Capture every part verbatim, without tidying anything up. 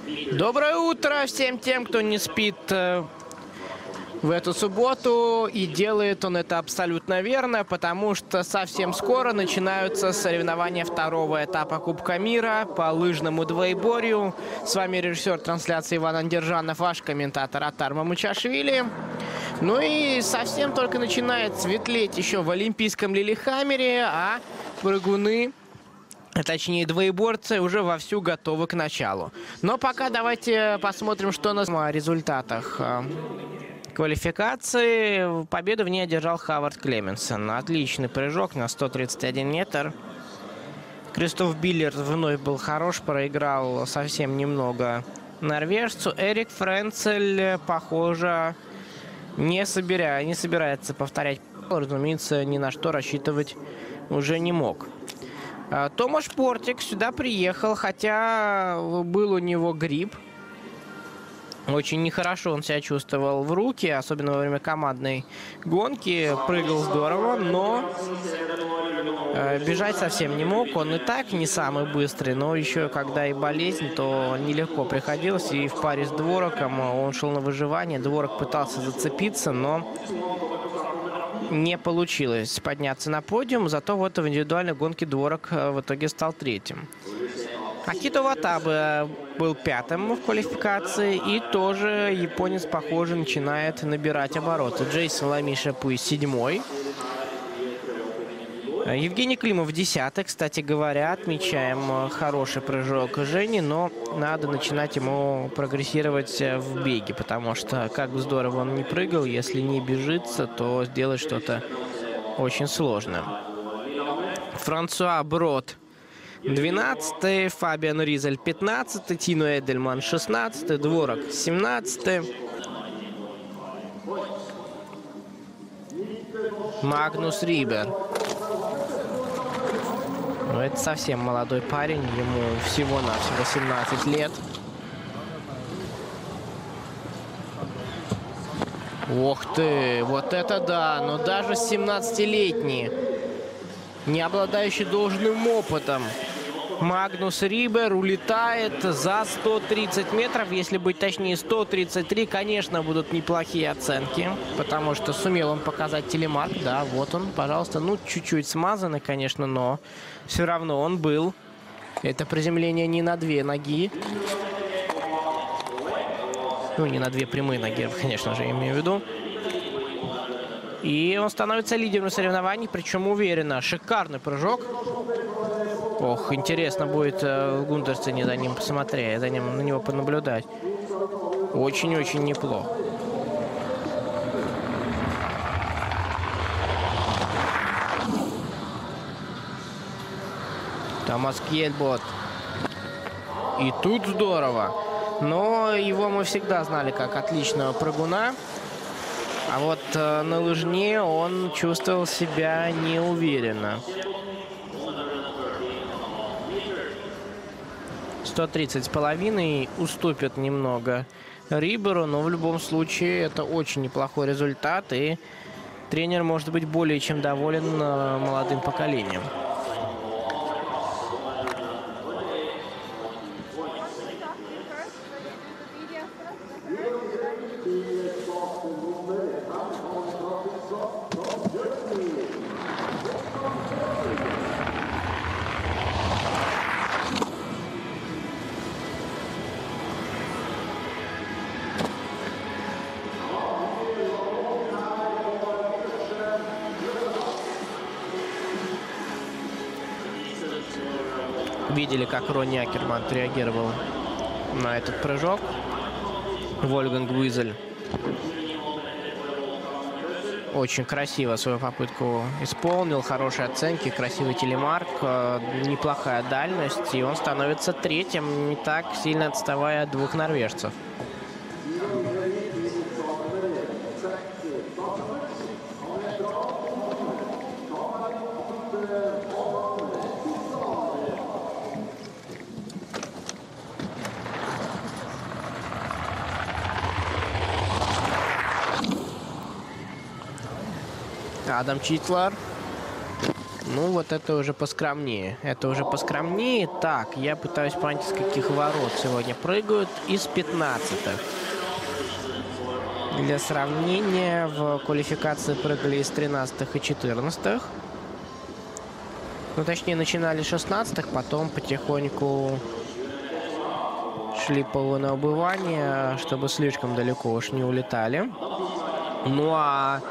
Доброе утро всем тем, кто не спит э, в эту субботу. И делает он это абсолютно верно, потому что совсем скоро начинаются соревнования второго этапа Кубка мира по лыжному двоеборью. С вами режиссер трансляции Иван Андержанов, ваш комментатор Атар Мамучашвили. Ну и совсем только начинает светлеть еще в Олимпийском Лилихаммере, а прыгуны, а точнее двоеборцы, уже вовсю готовы к началу. Но пока давайте посмотрим, что у нас о результатах квалификации. Победу в ней одержал Хавард Клеменсон. Отличный прыжок на сто тридцать один метр. Кристоф Биллер вновь был хорош, проиграл совсем немного норвежцу. Эрик Френцель, похоже, не, собирая, не собирается повторять. Разумеется, ни на что рассчитывать уже не мог. Томаш Портик сюда приехал, хотя был у него грипп. Очень нехорошо он себя чувствовал в руки, особенно во время командной гонки. Прыгал здорово, но э, бежать совсем не мог. Он и так не самый быстрый, но еще когда и болезнь, то нелегко приходилось. И в паре с Двораком он шел на выживание. Дворак пытался зацепиться, но не получилось подняться на подиум. Зато вот в индивидуальной гонке Дворак в итоге стал третьим. Акито Ватабе был пятым в квалификации, и тоже японец, похоже, начинает набирать обороты. Джейсон Ламишапуй седьмой. Евгений Климов десятый. Кстати говоря, отмечаем хороший прыжок Жени, но надо начинать ему прогрессировать в беге, потому что, как бы здорово он ни прыгал, если не бежится, то сделать что-то очень сложно. Франсуа Брод двенадцатый, Фабиан Ризель пятнадцатый, Тино Эдельман шестнадцатый, Дворак семнадцатый, Магнус Рибер. Ну, это совсем молодой парень, ему всего-навсего семнадцать лет. Ох ты, вот это да, но даже семнадцатилетний, не обладающий должным опытом, Магнус Рибер улетает за сто тридцать метров, если быть точнее сто тридцать три, конечно, будут неплохие оценки, потому что сумел он показать телемарк, да, вот он, пожалуйста, ну, чуть-чуть смазанный, конечно, но все равно он был. Это приземление не на две ноги, ну, не на две прямые ноги, конечно же, имею в виду. И он становится лидером соревнований, причем уверенно. Шикарный прыжок. Ох, интересно будет в Гундерсене за ним посмотреть, за ним, на него понаблюдать. Очень-очень неплохо. Томас Кьельбот. И тут здорово. Но его мы всегда знали как отличного прыгуна. А вот э, на лыжне он чувствовал себя неуверенно. сто тридцать с половиной уступит немного Риберу, но в любом случае это очень неплохой результат, и тренер может быть более чем доволен э, молодым поколением. Видели, как Ронни Акерман реагировал на этот прыжок. Вольфганг Визель очень красиво свою попытку исполнил. Хорошие оценки, красивый телемарк, неплохая дальность. И он становится третьим, не так сильно отставая от двух норвежцев. Адам Читлар Ну, вот это уже поскромнее. Это уже поскромнее. Так, я пытаюсь понять, с каких ворот сегодня прыгают. Из пятнадцатых. Для сравнения, в квалификации прыгали из тринадцатых и четырнадцатых. Ну, точнее, начинали с шестнадцатых, потом потихоньку шли по на убывание, чтобы слишком далеко уж не улетали. Ну, а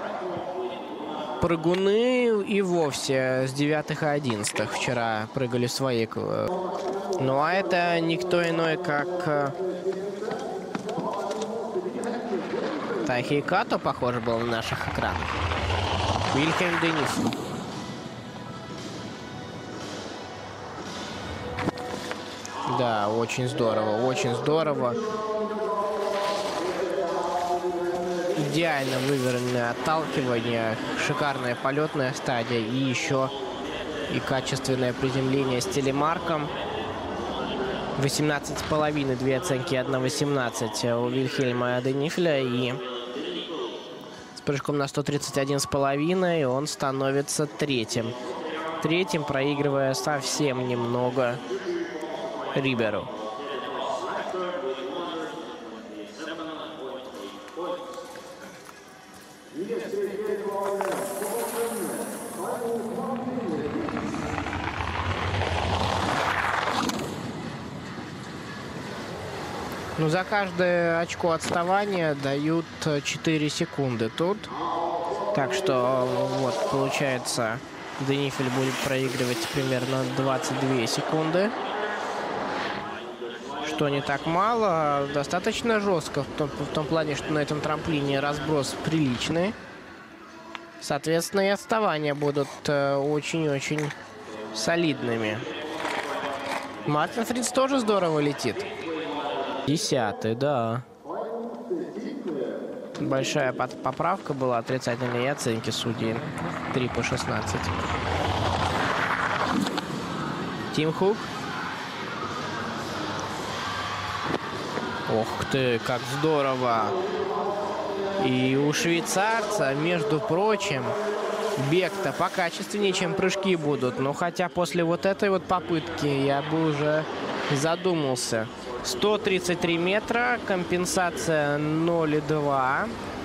прыгуны и вовсе с девятых и одиннадцатых вчера прыгали в своей. Ну, а это никто иной, как Тайхи Като, похоже, был на наших экранах. Вильхельм Денис. Да, очень здорово, очень здорово. Идеально выверенное отталкивание, шикарная полетная стадия и еще и качественное приземление с телемарком. восемнадцать с половиной, две оценки, одна восемнадцать у Вильхельма Денифля. И с прыжком на сто тридцать один с половиной он становится третьим. Третьим, проигрывая совсем немного Риберу. Ну, за каждое очко отставания дают четыре секунды тут. Так что, вот, получается, Денифель будет проигрывать примерно двадцать две секунды. Что не так мало, достаточно жестко, в том, в том плане, что на этом трамплине разброс приличный. Соответственно, и отставания будут очень-очень э, солидными. Мартин Фриц тоже здорово летит. Десятый, да. Большая поправка была, отрицательные оценки судей. три по шестнадцать. Тим Хук. Ох ты, как здорово. И у швейцарца, между прочим, бег-то покачественнее, чем прыжки будут. Но хотя после вот этой вот попытки я бы уже задумался. сто тридцать три метра, компенсация ноль и два.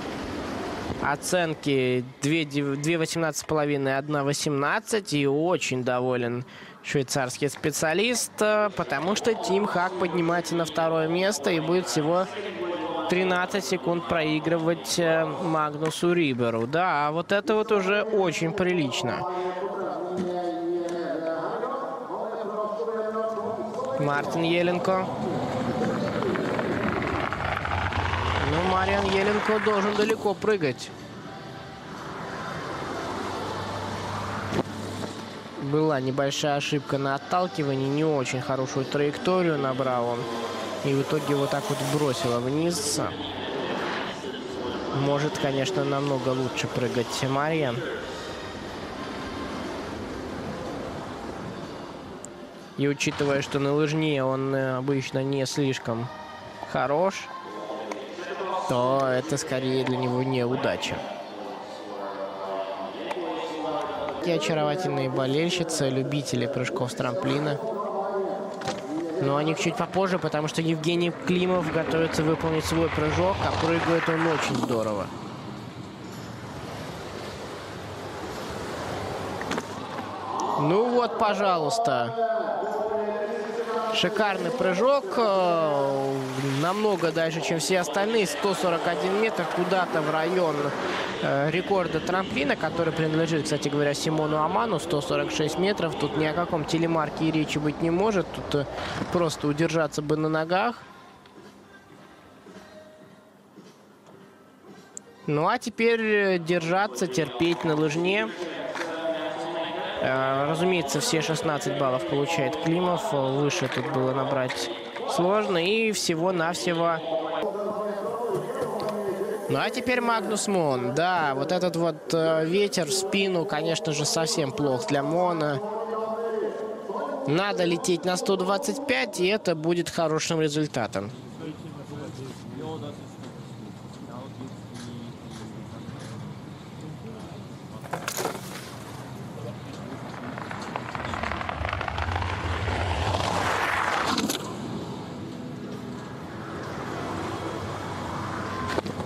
Оценки две восемнадцать с половиной, одна восемнадцать. И очень доволен швейцарский специалист, потому что Тим Хак поднимается на второе место и будет всего тринадцать секунд проигрывать Магнусу Риберу. Да, вот это вот уже очень прилично. Мартин Еленко. Ну, Мариан Еленко должен далеко прыгать. Была небольшая ошибка на отталкивании, не очень хорошую траекторию набрал он. И в итоге вот так вот бросило вниз. Может, конечно, намного лучше прыгать Мариан. И учитывая, что на лыжне он обычно не слишком хорош, то это скорее для него неудача. И очаровательные болельщицы, любители прыжков с трамплина. Но о них чуть попозже, потому что Евгений Климов готовится выполнить свой прыжок, а прыгает он очень здорово. Ну вот, пожалуйста. Шикарный прыжок. Намного дальше, чем все остальные. сто сорок один метр куда-то в район рекорда трамплина, который принадлежит, кстати говоря, Симону Аману. сто сорок шесть метров. Тут ни о каком телемарке и речи быть не может. Тут просто удержаться бы на ногах. Ну а теперь держаться, терпеть на лыжне. Разумеется, все шестнадцать баллов получает Климов. Выше тут было набрать сложно. И всего-навсего... Ну а теперь Магнус Мон. Да, вот этот вот ветер в спину, конечно же, совсем плох для Мона. Надо лететь на сто двадцать пять, и это будет хорошим результатом.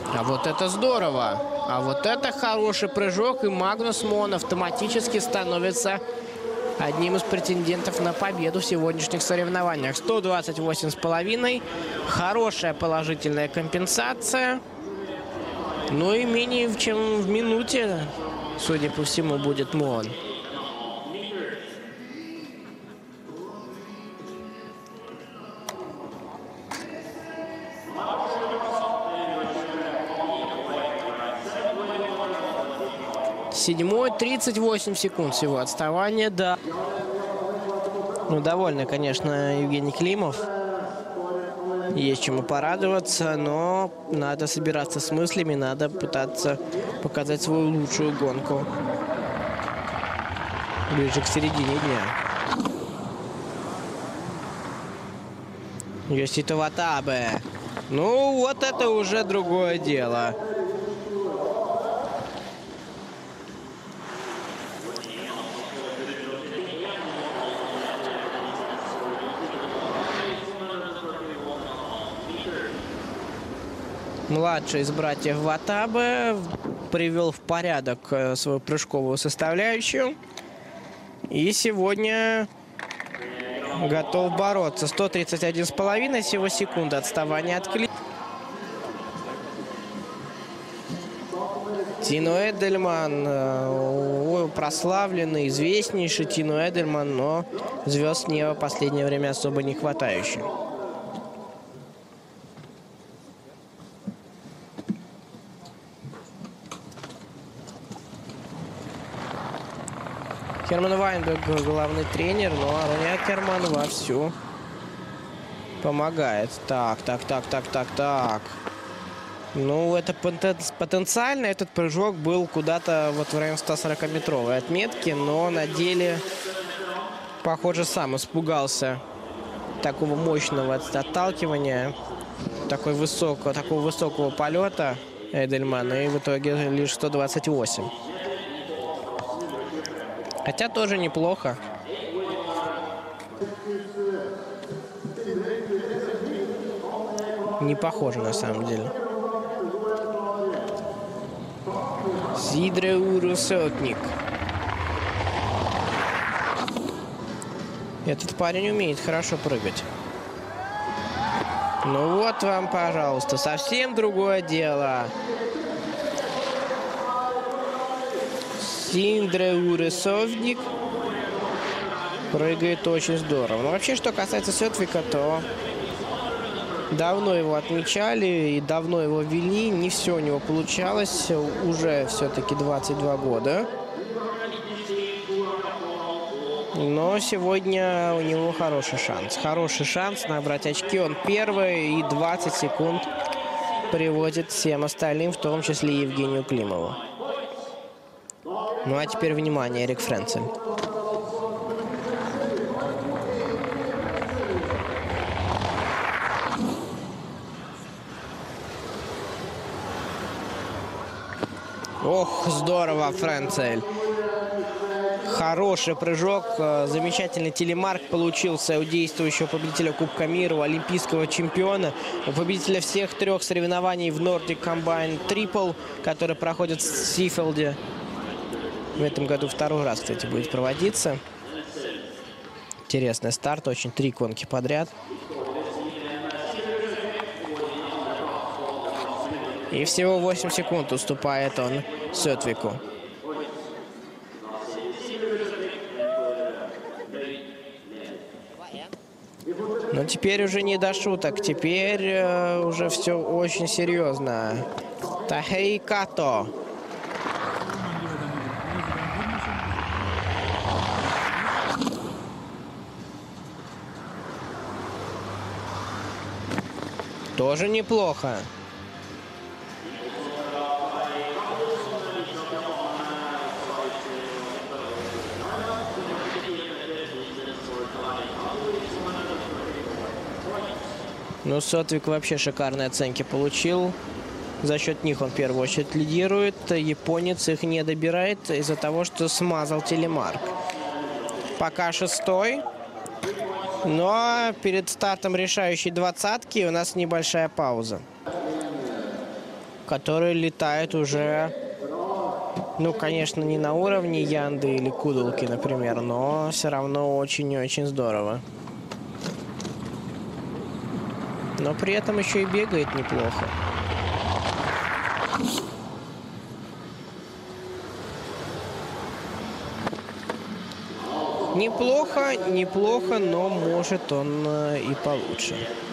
А вот это здорово. А вот это хороший прыжок. И Магнус Мон автоматически становится одним из претендентов на победу в сегодняшних соревнованиях. сто двадцать восемь с половиной. Хорошая положительная компенсация. Ну и менее чем в минуте, судя по всему, будет Мон. Седьмой, тридцать восемь секунд всего отставания, да. Ну, довольно, конечно, Евгений Климов. Есть чему порадоваться, но надо собираться с мыслями, надо пытаться показать свою лучшую гонку ближе к середине дня. Йосито Ватабе. Ну, вот это уже другое дело. Младший из братьев Ватабе привел в порядок свою прыжковую составляющую. И сегодня готов бороться. сто тридцать один с половиной всего секунды отставания от Климова. Тино Эдельман, прославленный, известнейший Тино Эдельман, но звезд неба в последнее время особо не хватающий. Херман Вайнберг главный тренер, но Арони Акерман вовсю помогает. Так, так, так, так, так, так. Ну, это потенциально этот прыжок был куда-то вот в районе ста сорокаметровой отметки, но на деле, похоже, сам испугался такого мощного отталкивания, такой высокого, такого высокого полета Эдельмана, и в итоге лишь сто двадцать восемь. Хотя тоже неплохо. Не похоже на самом деле. Сидре Урусотник. Этот парень умеет хорошо прыгать. Ну вот вам, пожалуйста, совсем другое дело. Синдре Урусотник прыгает очень здорово. Но вообще, что касается Сётвика, то давно его отмечали и давно его вели. Не все у него получалось. Уже все-таки двадцать два года. Но сегодня у него хороший шанс. Хороший шанс набрать очки. Он первый и двадцать секунд приводит всем остальным, в том числе и Евгению Климову. Ну а теперь внимание, Эрик Френцель. Ох, здорово, Френцель. Хороший прыжок, замечательный телемарк получился у действующего победителя Кубка мира, у олимпийского чемпиона, у победителя всех трех соревнований в Nordic Combine Triple, который проходит в Сифилде. В этом году второй раз, кстати, будет проводиться. Интересный старт, очень три гонки подряд. И всего восемь секунд уступает он Сётвику. Но теперь уже не до шуток, теперь э, уже все очень серьезно. Тахей Като. Тоже неплохо. Ну, Сотвик вообще шикарные оценки получил. За счет них он в первую очередь лидирует. Японец их не добирает из-за того, что смазал телемарк. Пока шестой. Но перед стартом решающей двадцатки у нас небольшая пауза. который летает уже, ну, конечно, не на уровне Янды или Кудалки, например, но все равно очень и очень здорово. Но при этом еще и бегает неплохо. Неплохо, неплохо, но может он и получше.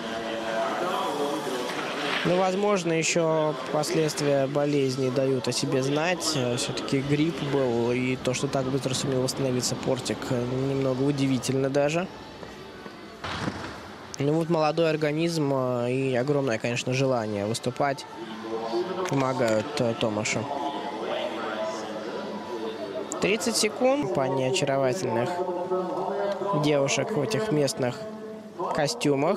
Ну, возможно, еще последствия болезни дают о себе знать. Все-таки грипп был, и то, что так быстро сумел восстановиться Портик, немного удивительно даже. Ну вот молодой организм и огромное, конечно, желание выступать помогают Томашу. тридцать секунд. Компания очаровательных девушек в этих местных костюмах.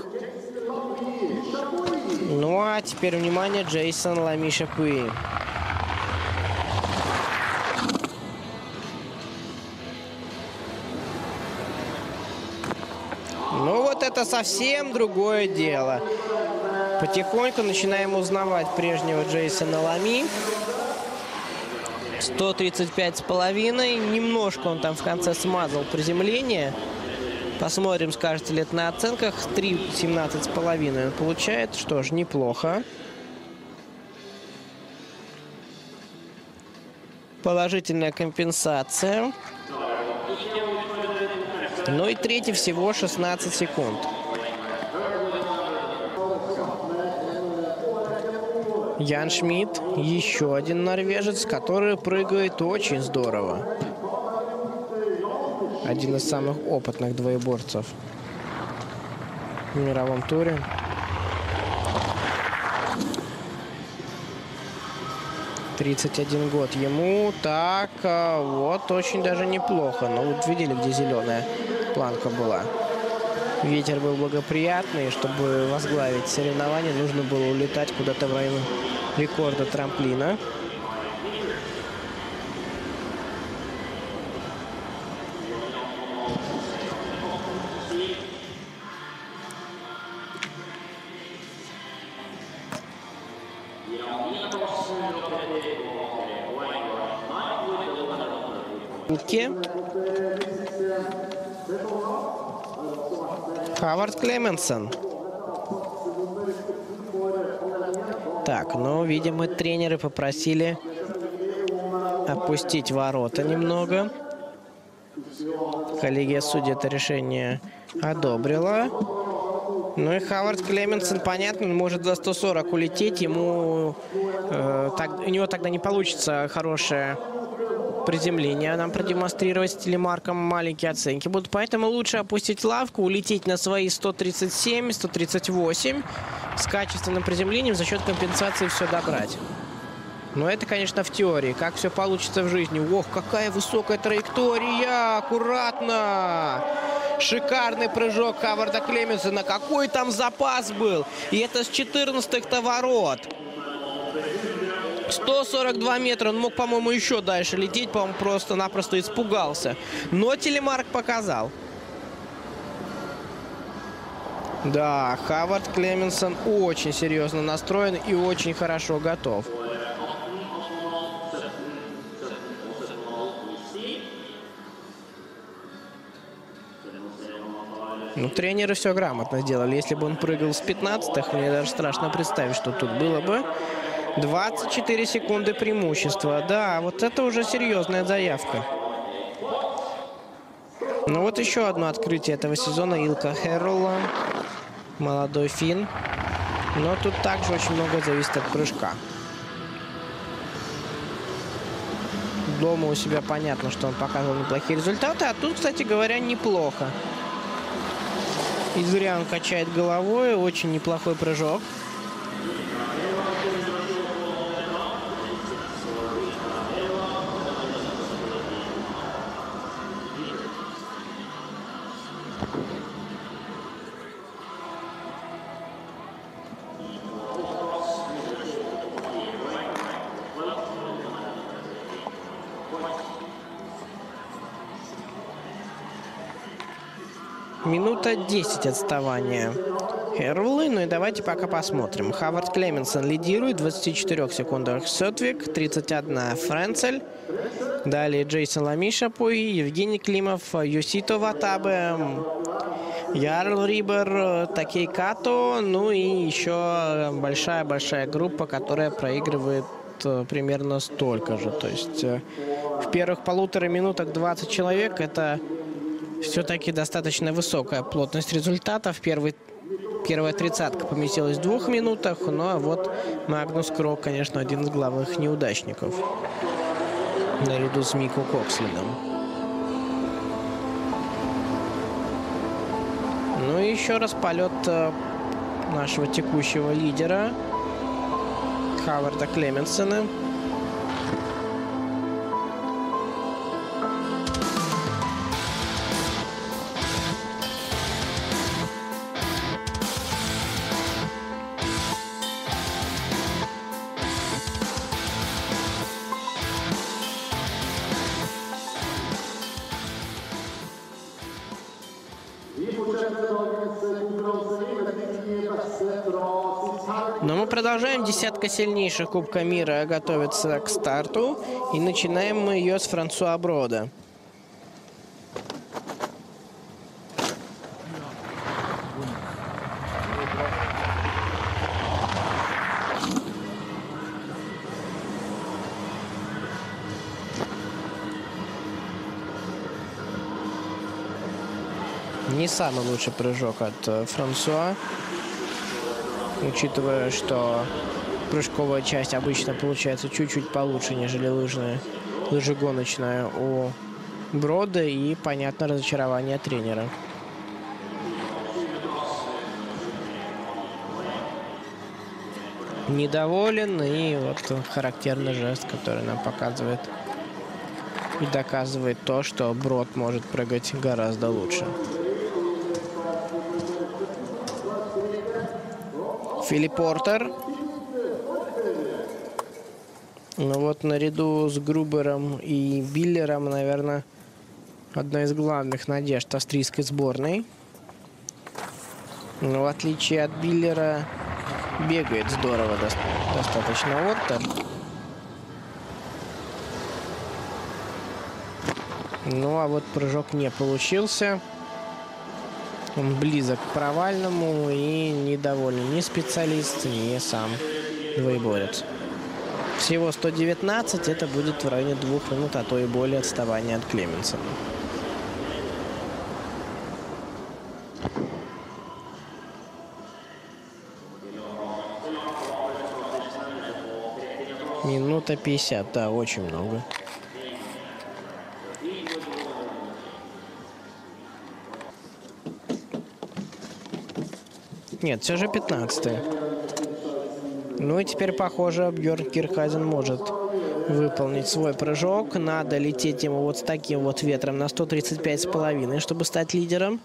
Ну а теперь, внимание, Джейсон Лами-Шапуи. Ну вот это совсем другое дело. Потихоньку начинаем узнавать прежнего Джейсона Лами. сто тридцать пять с половиной. Немножко он там в конце смазал приземление. Посмотрим, скажете ли это на оценках. три семнадцать с половиной он получает. Что ж, неплохо. Положительная компенсация. Ну и третий всего шестнадцать секунд. Ян Шмидт, еще один норвежец, который прыгает очень здорово. Один из самых опытных двоеборцев в мировом туре. тридцать один год ему. Так, вот, очень даже неплохо. Но вот видели, где зеленая планка была. Ветер был благоприятный. Чтобы возглавить соревнования, нужно было улетать куда-то в район рекорда трамплина. Хавард Клеменсон. Так, ну, видимо, тренеры попросили опустить ворота немного. Коллегия судей это решение одобрила. Ну и Хавард Клеменсон, понятно, он может за сто сорок улететь. Ему э, так, у него тогда не получится хорошее приземление нам продемонстрировать с телемарком, маленькие оценки будут. Поэтому лучше опустить лавку, улететь на свои сто тридцать семь, сто тридцать восемь с качественным приземлением, за счет компенсации все добрать. Но это, конечно, в теории. Как все получится в жизни? Ох, какая высокая траектория! Аккуратно! Шикарный прыжок Хаварда Клеменсона. Какой там запас был! И это с четырнадцатых-то ворот. сто сорок два метра. Он мог, по-моему, еще дальше лететь. По-моему, просто-напросто испугался. Но телемарк показал. Да, Хавард Клеменсон очень серьезно настроен и очень хорошо готов. Ну, тренеры все грамотно сделали. Если бы он прыгал с пятнадцатых, мне даже страшно представить, что тут было бы. двадцать четыре секунды преимущества. Да, вот это уже серьезная заявка. Ну вот еще одно открытие этого сезона. Илка Херрола. Молодой фин. Но тут также очень много зависит от прыжка. Дома у себя понятно, что он показывал неплохие результаты. А тут, кстати говоря, неплохо. И зря он качает головой. Очень неплохой прыжок. Минута десять отставания. Хервлы. Ну и давайте пока посмотрим. Хавард Клеменсон лидирует в двадцати четырёх секундах Сотвик, тридцать одна Френцель. Далее Джейсон Ламишапуй, Евгений Климов, Юсито Ватабе, Ярл Рибер, Такей Като. Ну и еще большая-большая группа, которая проигрывает примерно столько же. То есть в первых полутора минутах двадцать человек. Это все-таки достаточно высокая плотность результатов. Первый, первая тридцатка поместилась в двух минутах. Ну а вот Магнус Крок, конечно, один из главных неудачников наряду с Мико Кокслином. Ну и еще раз полет нашего текущего лидера Хаварда Клеменсона. Но мы продолжаем. Десятка сильнейших Кубка мира готовится к старту. И начинаем мы ее с Франсуа Брода. Не самый лучший прыжок от Франсуа, учитывая, что прыжковая часть обычно получается чуть-чуть получше, нежели лыжная, лыжегоночная у Брода, и, понятно, разочарование тренера. Недоволен, и вот характерный жест, который нам показывает и доказывает то, что Брод может прыгать гораздо лучше. Филипп Портер. Ну вот наряду с Грубером и Биллером, наверное, одна из главных надежд австрийской сборной. Но в отличие от Биллера, бегает здорово достаточно Оттер. Ну а вот прыжок не получился. Он близок к провальному, и недоволен ни специалист, ни сам двоеборец. Всего сто девятнадцать, это будет в районе двух минут, а то и более отставания от Клеменсона. Минута пятьдесят, да, очень много. Нет, все же пятнадцатое. Ну и теперь, похоже, Бьорн Кирхайзен может выполнить свой прыжок. Надо лететь ему вот с таким вот ветром на сто тридцать пять с половиной, чтобы стать лидером.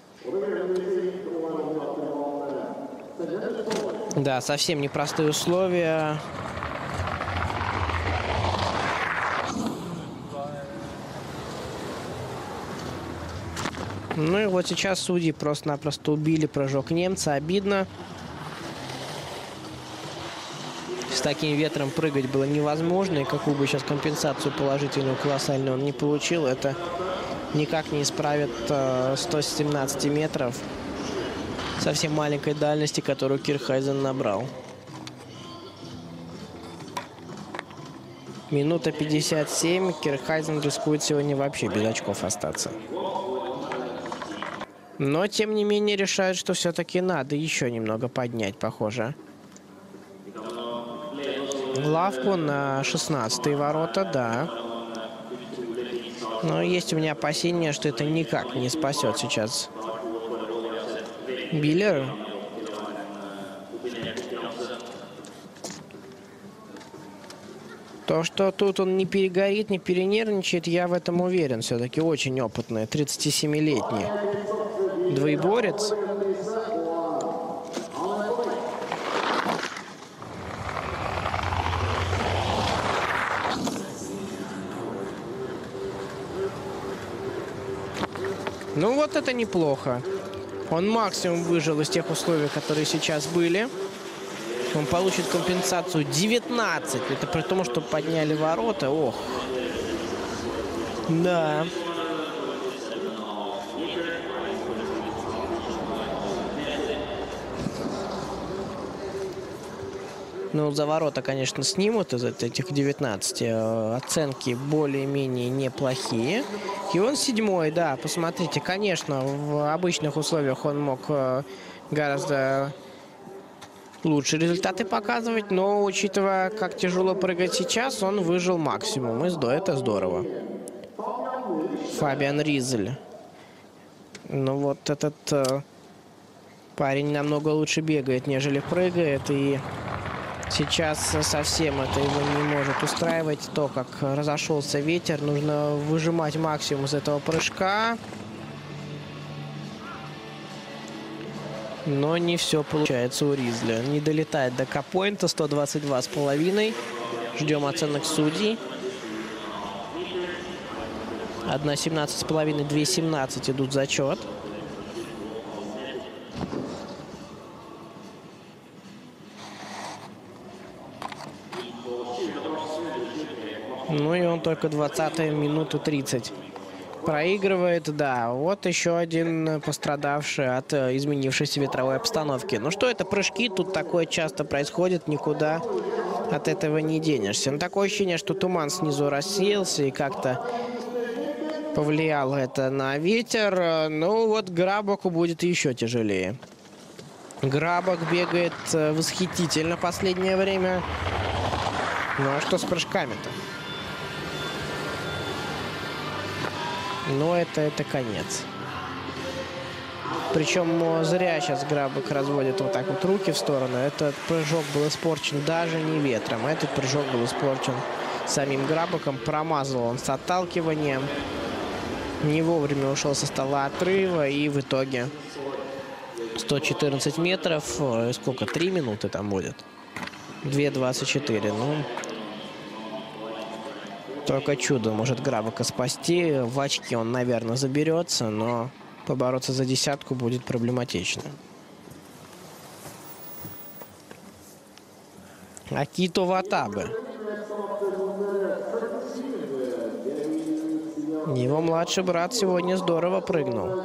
Да, совсем непростые условия. Ну и вот сейчас судьи просто-напросто убили прыжок немца. Обидно. С таким ветром прыгать было невозможно. И какую бы сейчас компенсацию положительную, колоссальную он не получил, это никак не исправит э, сто семнадцать метров совсем маленькой дальности, которую Кирхайзен набрал. Минута пятьдесят семь. Кирхайзен рискует сегодня вообще без очков остаться. Но, тем не менее, решают, что все-таки надо еще немного поднять, похоже. Лавку на шестнадцатые ворота, да. Но есть у меня опасения, что это никак не спасет сейчас Биллер. То, что тут он не перегорит, не перенервничает, я в этом уверен. Все-таки очень опытный, тридцатисемилетний двоеборец. Ну вот это неплохо. Он максимум выжил из тех условий, которые сейчас были. Он получит компенсацию девятнадцать. Это при том, что подняли ворота. Ох. Да. Ну, за ворота, конечно, снимут из этих девятнадцати. Оценки более-менее неплохие. И он седьмой, да. Посмотрите, конечно, в обычных условиях он мог гораздо лучше результаты показывать. Но, учитывая, как тяжело прыгать сейчас, он выжил максимум. И это здорово. Фабиан Ризель. Ну, вот этот парень намного лучше бегает, нежели прыгает. И сейчас совсем это его не может устраивать. То, как разошелся ветер, нужно выжимать максимум из этого прыжка. Но не все получается у Ризля. Не долетает до капоинта. сто двадцать два с половиной. Ждем оценок судей. одна семнадцать с половиной, две семнадцать идут зачет. Ну и он только двадцатую минуту тридцать проигрывает. Да, вот еще один пострадавший от изменившейся ветровой обстановки. Ну что это, прыжки, тут такое часто происходит, никуда от этого не денешься. Но такое ощущение, что туман снизу рассеялся и как-то повлияло это на ветер. Ну вот Грабоку будет еще тяжелее. Грабок бегает восхитительно в последнее время. Ну а что с прыжками-то? Но это, это конец. Причем зря сейчас Грабок разводит вот так вот руки в сторону. Этот прыжок был испорчен даже не ветром. Этот прыжок был испорчен самим Грабоком. Промазал он с отталкиванием. Не вовремя ушел со стола отрыва. И в итоге сто четырнадцать метров. Сколько? три минуты там будет? две двадцать четыре. Ну, только чудо может Грабока спасти. В очки он, наверное, заберется, но побороться за десятку будет проблематично. Акито Ватабе. Его младший брат сегодня здорово прыгнул.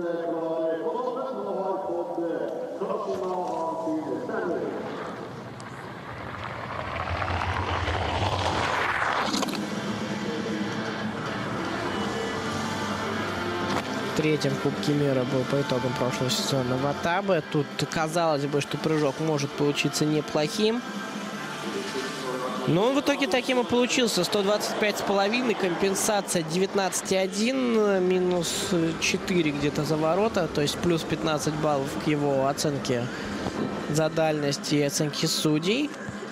В третьем Кубке мира был по итогам прошлого сезона Ватабе. Тут казалось бы, что прыжок может получиться неплохим. Но он в итоге таким и получился. сто двадцать пять с половиной, компенсация девятнадцать и один, минус четыре где-то за ворота. То есть плюс пятнадцать баллов к его оценке за дальность и оценке судей.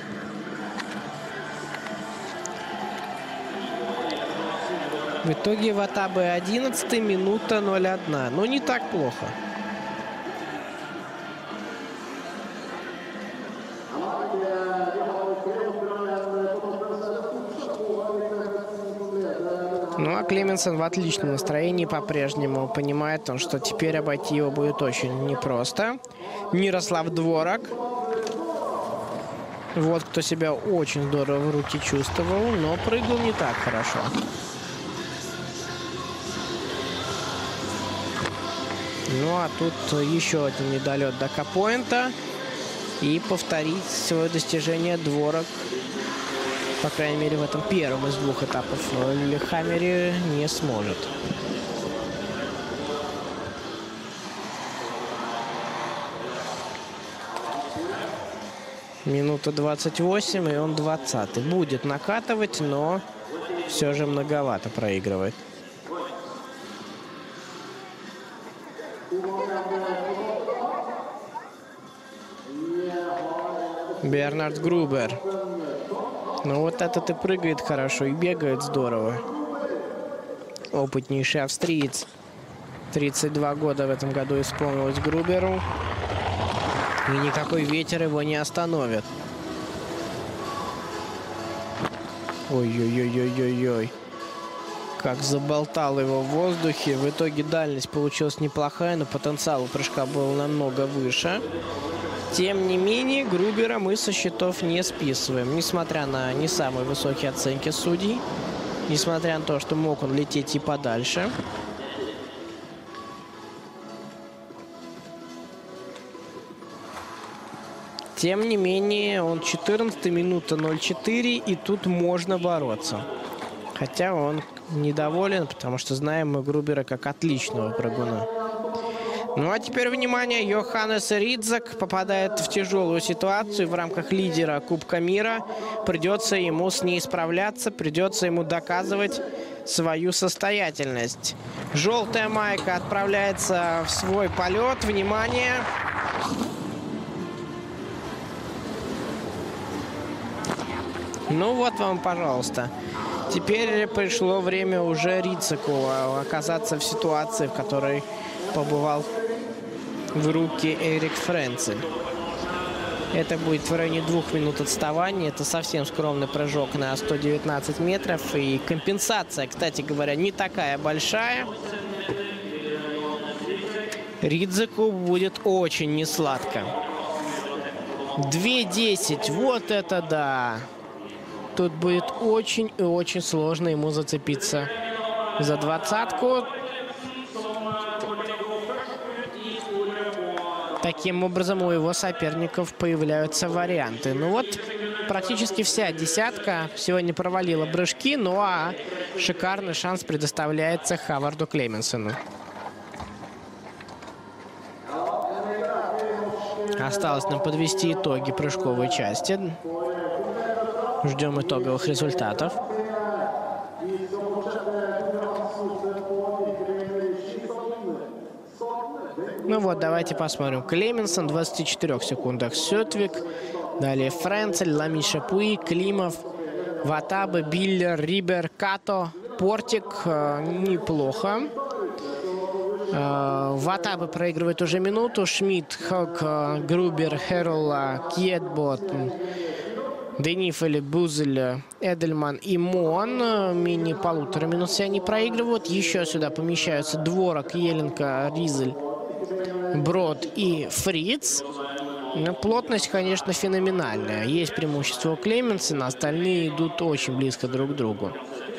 В итоге Ватабе одиннадцать, минута ноль один. Но не так плохо. Ну а Клеменсон в отличном настроении по-прежнему. Понимает он, что теперь обойти его будет очень непросто. Мирослав Дворак. Вот кто себя очень здорово в руки чувствовал, но прыгал не так хорошо. Ну, а тут еще один недолет до капоинта. И повторить свое достижение Дворак, по крайней мере, в этом первом из двух этапов в Лиллехаммере не сможет. Минута двадцать восемь, и он двадцатый. Будет накатывать, но все же многовато проигрывает. Бернард Грубер. Ну вот этот и прыгает хорошо, и бегает здорово. Опытнейший австриец. тридцать два года в этом году исполнилось Груберу. И никакой ветер его не остановит. Ой-ой-ой-ой-ой-ой. как заболтал его в воздухе. В итоге дальность получилась неплохая, но потенциал у прыжка был намного выше. Тем не менее, Грубера мы со счетов не списываем. Несмотря на не самые высокие оценки судей. Несмотря на то, что мог он лететь и подальше. Тем не менее, он четырнадцатая минута ноль четыре, и тут можно бороться. Хотя он недоволен, потому что знаем мы Грубера как отличного прыгуна. Ну а теперь, внимание, Йоханнес Ридзек попадает в тяжелую ситуацию в рамках лидера Кубка мира. Придется ему с ней справляться, придется ему доказывать свою состоятельность. Желтая майка отправляется в свой полет. Внимание! Ну вот вам, пожалуйста. Теперь пришло время уже Ридзеку оказаться в ситуации, в которой побывал в руки Эрик Френцель. Это будет в районе двух минут отставания. Это совсем скромный прыжок на сто девятнадцать метров. И компенсация, кстати говоря, не такая большая. Ридзеку будет очень несладко. две десять. Вот это да! Тут будет очень и очень сложно ему зацепиться за двадцатку. Таким образом, у его соперников появляются варианты. Ну вот, практически вся десятка сегодня провалила прыжки, ну а шикарный шанс предоставляется Хаварду Клеменсону. Осталось нам подвести итоги прыжковой части. Ждем итоговых результатов. Ну вот, давайте посмотрим. Клеменсон в двадцати четырёх секундах. Сётвик. Далее Френцель, Лами Шапуи, Климов, Ватаба, Биллер, Рибер, Като, Портик. Э, неплохо. Э, Ватаба проигрывает уже минуту. Шмидт, Хок, Грубер, Херл, Кьетбот, Денифель, Бузель, Эдельман и Мон. Менее полутора минут все они проигрывают. Еще сюда помещаются Дворок, Еленко, Ризель, Брод и Фриц. Плотность, конечно, феноменальная. Есть преимущество у Клеменсона, остальные идут очень близко друг к другу.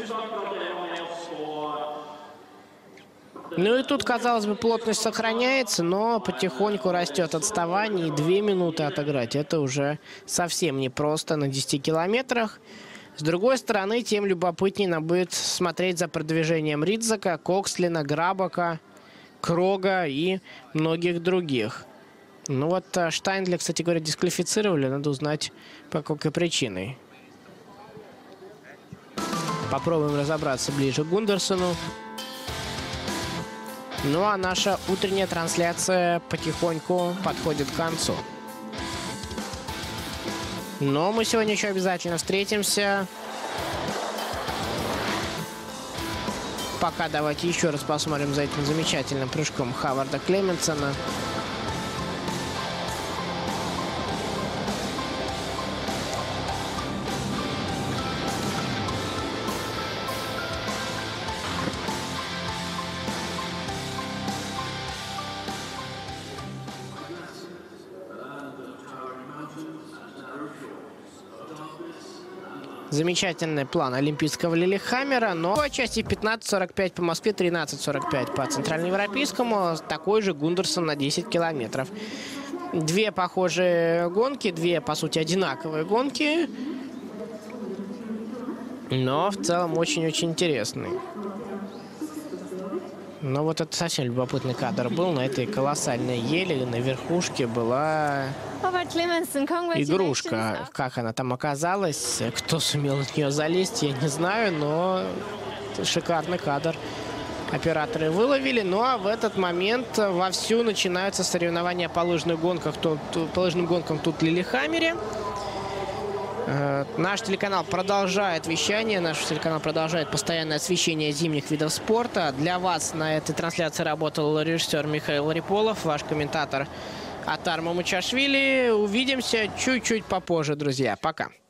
Ну и тут, казалось бы, плотность сохраняется, но потихоньку растет отставание. И две минуты отыграть — это уже совсем непросто на десяти километрах. С другой стороны, тем любопытнее нам будет смотреть за продвижением Ридзека, Кокслина, Грабака, Крога и многих других. Ну вот Штайнля, кстати говоря, дисквалифицировали. Надо узнать, по какой причине. Попробуем разобраться ближе к Гундерсону. Ну а наша утренняя трансляция потихоньку подходит к концу. Но мы сегодня еще обязательно встретимся. Пока давайте еще раз посмотрим за этим замечательным прыжком Хаварда Клеменсона. Замечательный план олимпийского Лилихаммера, но по части пятнадцать сорок пять по Москве, тринадцать сорок пять по центральноевропейскому. Такой же Гундерсон на десять километров. Две похожие гонки, две, по сути, одинаковые гонки. Но в целом очень-очень интересные. Но вот это совсем любопытный кадр был. На этой колоссальной ели на верхушке была игрушка. Как она там оказалась, кто сумел на нее залезть, я не знаю, но шикарный кадр операторы выловили. Ну а в этот момент вовсю начинаются соревнования по лыжным гонкам тут, по лыжным гонкам тут в Лилихаммере. Наш телеканал продолжает вещание, наш телеканал продолжает постоянное освещение зимних видов спорта. Для вас на этой трансляции работал режиссер Михаил Риполов, ваш комментатор Атар Мамучашвили. Увидимся чуть-чуть попозже, друзья. Пока.